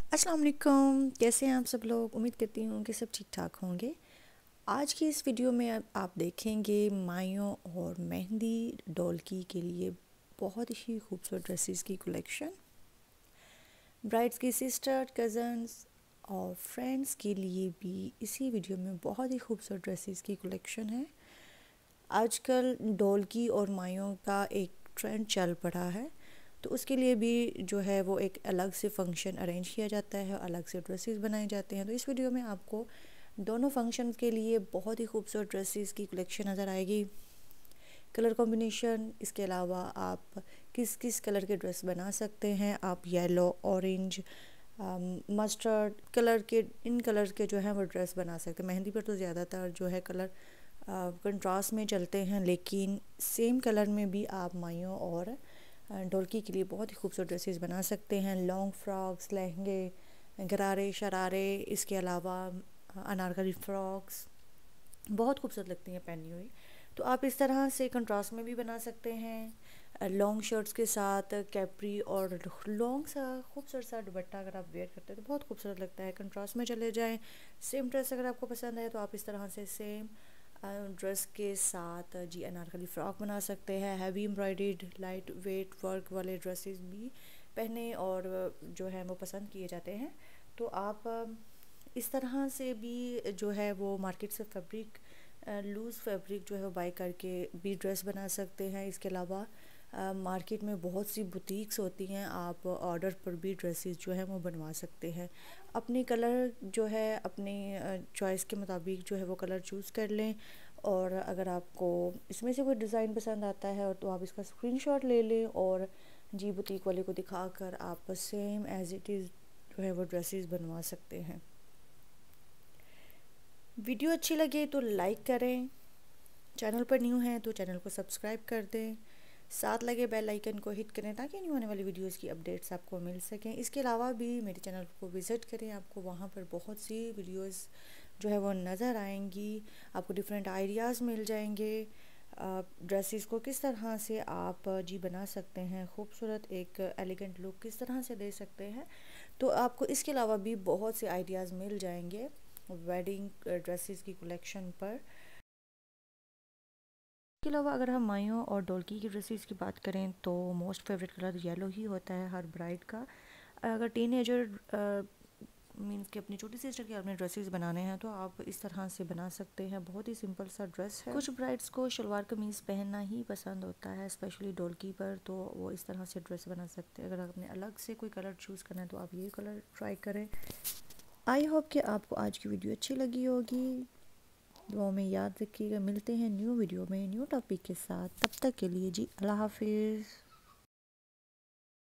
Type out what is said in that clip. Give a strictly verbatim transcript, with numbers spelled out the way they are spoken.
अस्सलाम वालेकुम, कैसे हैं आप सब लोग। उम्मीद करती हूँ कि सब ठीक ठाक होंगे। आज की इस वीडियो में आप आप देखेंगे मायो और मेहंदी डोलकी के लिए बहुत ही खूबसूरत ड्रेसेस की कलेक्शन। ब्राइड्स की सिस्टर, कज़न्स और फ्रेंड्स के लिए भी इसी वीडियो में बहुत ही खूबसूरत ड्रेसेस की कलेक्शन है। आजकल डोलकी और मायों का एक ट्रेंड चल पड़ा है, तो उसके लिए भी जो है वो एक अलग से फंक्शन अरेंज किया जाता है, अलग से ड्रेसेस बनाए जाते हैं। तो इस वीडियो में आपको दोनों फंक्शन के लिए बहुत ही खूबसूरत ड्रेसेस की कलेक्शन नज़र आएगी। कलर कॉम्बिनेशन, इसके अलावा आप किस किस कलर के ड्रेस बना सकते हैं। आप येलो, ऑरेंज, मस्टर्ड कलर के, इन कलर के जो है वो ड्रेस बना सकते हैं। मेहंदी पर तो ज़्यादातर जो है कलर कंट्रास्ट में चलते हैं, लेकिन सेम कलर में भी आप मायों और डोलकी के लिए बहुत ही खूबसूरत ड्रेसेस बना सकते हैं। लॉन्ग फ्रॉक्स, लहंगे, गरारे, शरारे, इसके अलावा अनारकली फ्रॉक्स बहुत खूबसूरत लगती हैं पहनी हुई। तो आप इस तरह से कंट्रास्ट में भी बना सकते हैं। लॉन्ग शर्ट्स के साथ कैप्री और लॉन्ग सा खूबसूरत सा दुपट्टा अगर आप वेयर करते हैं तो बहुत खूबसूरत लगता है। कंट्रास्ट में चले जाएं। सेम ड्रेस अगर आपको पसंद है तो आप इस तरह से सेम ड्रेस के साथ जी अनारकली फ़्रॉक बना सकते हैं। Heavy embroidered light weight work वाले ड्रेसेस भी पहने और जो है वो पसंद किए जाते हैं। तो आप इस तरह से भी जो है वो मार्केट से फैब्रिक, लूज़ फैब्रिक जो है वो बाई करके भी ड्रेस बना सकते हैं। इसके अलावा मार्केट में बहुत सी बुटीक्स होती हैं, आप ऑर्डर पर भी ड्रेसेस जो है वो बनवा सकते हैं। अपनी कलर जो है अपनी चॉइस के मुताबिक जो है वो कलर चूज़ कर लें, और अगर आपको इसमें से कोई डिज़ाइन पसंद आता है तो आप इसका स्क्रीनशॉट ले लें और जी बुटीक वाले को दिखाकर आप सेम एज़ इट इज़ जो है वो ड्रेसेस बनवा सकते हैं। वीडियो अच्छी लगे तो लाइक करें, चैनल पर न्यू हैं तो चैनल को सब्सक्राइब कर दें, साथ लगे बेल आइकन को हिट करें ताकि न्यू आने वाली वीडियोस की अपडेट्स आपको मिल सकें। इसके अलावा भी मेरे चैनल को विज़िट करें, आपको वहाँ पर बहुत सी वीडियोस जो है वो नज़र आएंगी। आपको डिफरेंट आइडियाज़ मिल जाएंगे ड्रेसेस को किस तरह से आप जी बना सकते हैं, खूबसूरत एक एलिगेंट लुक किस तरह से दे सकते हैं। तो आपको इसके अलावा भी बहुत से आइडियाज़ मिल जाएंगे वेडिंग ड्रेसेस की कलेक्शन पर। इसके अलावा अगर हम मायों और डोलकी की ड्रेसेस की बात करें तो मोस्ट फेवरेट कलर येलो ही होता है हर ब्राइड का। अगर टीनेजर मीन्स कि अपनी छोटी सिस्टर के अपने ड्रेसेस बनाने हैं तो आप इस तरह से बना सकते हैं। बहुत ही सिंपल सा ड्रेस है। कुछ ब्राइड्स को शलवार कमीज़ पहनना ही पसंद होता है, स्पेशली डोलकी पर, तो वो इस तरह से ड्रेस बना सकते हैं। अगर आपने अलग से कोई कलर चूज़ करना है तो आप ये कलर ट्राई करें। आई होप कि आपको आज की वीडियो अच्छी लगी होगी। दुआओं में याद रखिएगा। मिलते हैं न्यू वीडियो में न्यू टॉपिक के साथ। तब तक के लिए जी अल्लाह हाफिज़।